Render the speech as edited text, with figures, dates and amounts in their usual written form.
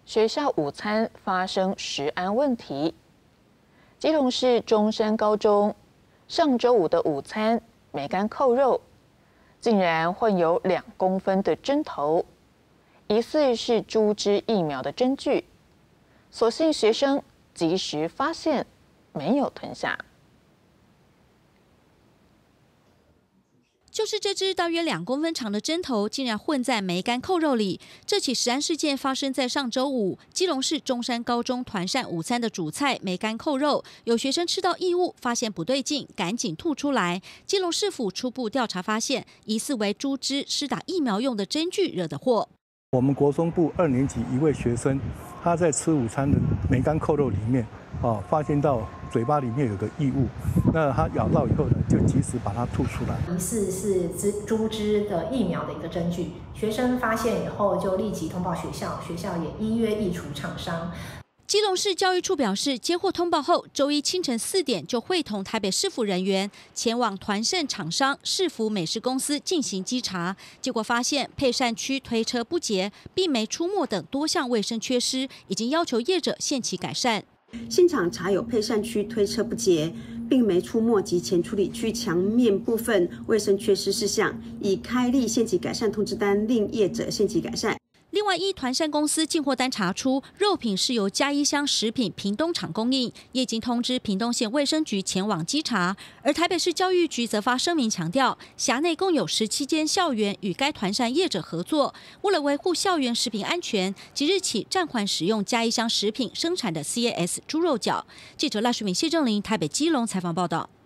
学校午餐发生食安问题。基隆市中山高中上周五的午餐梅干扣肉，竟然混有2公分的针头，疑似是猪只疫苗的针具。所幸学生及时发现，没有吞下。 就是这只大约2公分长的针头，竟然混在梅干扣肉里。这起食安事件发生在上周五，基隆市中山高中团膳午餐的主菜梅干扣肉，有学生吃到异物，发现不对劲，赶紧吐出来。基隆市府初步调查发现，疑似为猪只施打疫苗用的针具惹的祸。 我们国中部2年级一位学生，他在吃午餐的梅干扣肉里面，发现到嘴巴里面有个异物，那他咬到以后呢，就及时把它吐出来。 疑似是猪只的疫苗的一个针具，学生发现以后就立即通报学校，学校也依约移除厂商。 基隆市教育处表示，接获通报后，周一清晨4点就会同台北市府人员前往团膳厂商市府美食公司进行稽查，结果发现配膳区推车不洁、并没出没等多项卫生缺失，已经要求业者限期改善。 现场查有配膳区推车不洁、并没出没及前处理区墙面部分卫生缺失事项，已开立限期改善通知单，令业者限期改善。 另外，依团膳公司进货单查出，肉品是由嘉义乡食品屏东厂供应，也已经通知屏东县卫生局前往稽查。而台北市教育局则发声明强调，辖内共有17间校园与该团膳业者合作，为了维护校园食品安全，即日起暂缓使用嘉义乡食品生产的 CAS 猪肉饺。记者赖淑敏、谢正霖台北基隆采访报道。